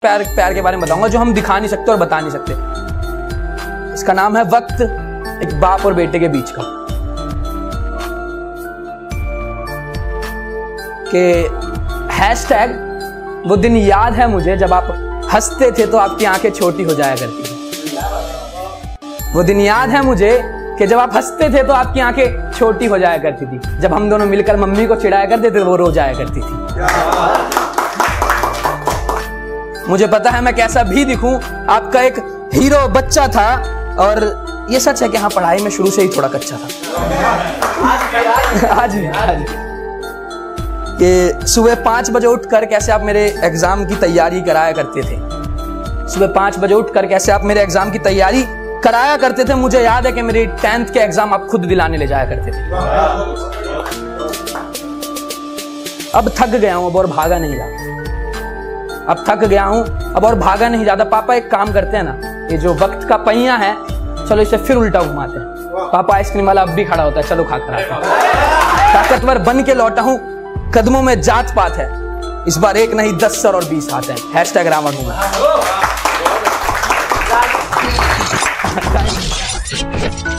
प्यार के बारे में बताऊंगा जो हम दिखा नहीं सकते और बता नहीं सकते। इसका नाम है वक्त, एक बाप और बेटे के बीच का। कि हैशटैग वो दिन याद है मुझे जब आप हंसते थे तो आपकी आंखें छोटी हो जाया करती थी। वो दिन याद है मुझे कि जब आप हंसते थे तो आपकी आंखें छोटी हो जाया करती थी। जब हम दोनों मिलकर मम्मी को चिढ़ाया करते थे तो वो रो जाया करती थी। मुझे पता है मैं कैसा भी दिखूं, आपका एक हीरो बच्चा था। और ये सच है कि हाँ, पढ़ाई में शुरू से ही थोड़ा कच्चा था। आज कि सुबह 5 बजे उठकर कैसे आप मेरे एग्जाम की तैयारी कराया करते थे। सुबह 5 बजे उठकर कैसे आप मेरे एग्जाम की तैयारी कराया करते थे। मुझे याद है कि मेरी 10th के एग्जाम आप खुद दिलाने ले जाया करते थे। अब थक गया हूं, अब और भागा नहीं जाता। अब थक गया हूं, अब और भागा नहीं जाता। पापा एक काम करते हैं ना, ये जो वक्त का पहिया है, चलो इसे फिर उल्टा घुमाते हैं। पापा आइसक्रीम वाला अब भी खड़ा होता है, चलो खाकर आते हैं। ताकतवर बन के लौटा हूं, कदमों में जात पात है। इस बार 1 नहीं 10 सर और 20 हाथ हैं। हैशटैग रावण हूं मैं।